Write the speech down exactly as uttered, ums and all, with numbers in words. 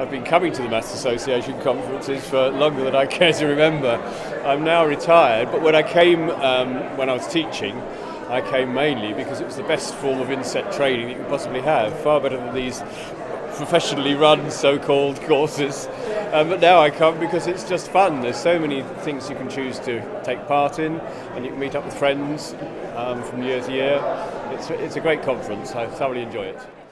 I've been coming to the Maths Association conferences for longer than I care to remember. I'm now retired, but when I came, um, when I was teaching, I came mainly because it was the best form of inset training you could possibly have, far better than these professionally run so-called courses. Um, but now I come because it's just fun. There's so many things you can choose to take part in, and you can meet up with friends um, from year to year. It's, it's a great conference. I thoroughly enjoy it.